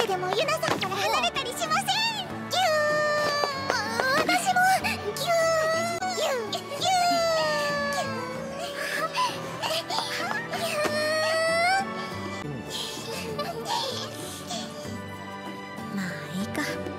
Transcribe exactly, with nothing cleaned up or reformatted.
ででもユナさんから離れたりしません。ギュー。私もギューギューギュー。まあいいか。